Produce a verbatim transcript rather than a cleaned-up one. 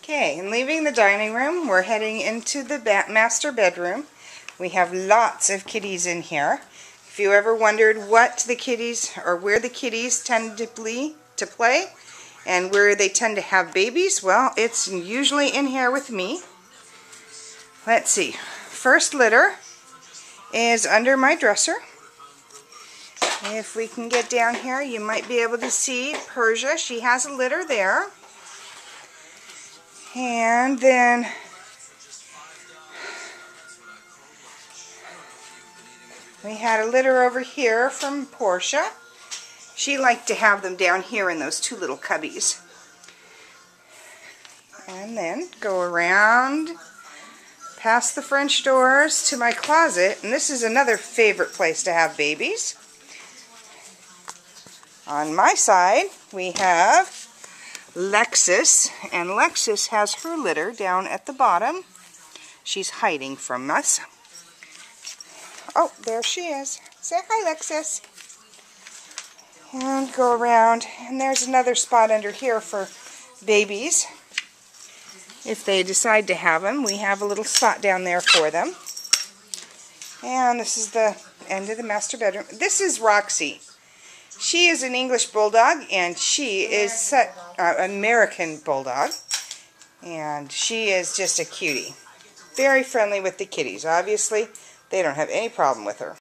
Okay, and leaving the dining room, we're heading into the ba master bedroom. We have lots of kitties in here. If you ever wondered what the kitties, or where the kitties tend to play, to play, and where they tend to have babies, well, it's usually in here with me. Let's see. First litter is under my dresser. If we can get down here, you might be able to see Persia. She has a litter there. And then we had a litter over here from Portia. She liked to have them down here in those two little cubbies. And then go around past the French doors to my closet. And this is another favorite place to have babies. On my side, we have Lexus, and Lexus has her litter down at the bottom. She's hiding from us. Oh, there she is. Say hi, Lexus. And go around, and there's another spot under here for babies. If they decide to have them, we have a little spot down there for them. And this is the end of the master bedroom. This is Roxy. She is an English Bulldog, and she is set, uh, American Bulldog, and she is just a cutie. Very friendly with the kitties. Obviously, they don't have any problem with her.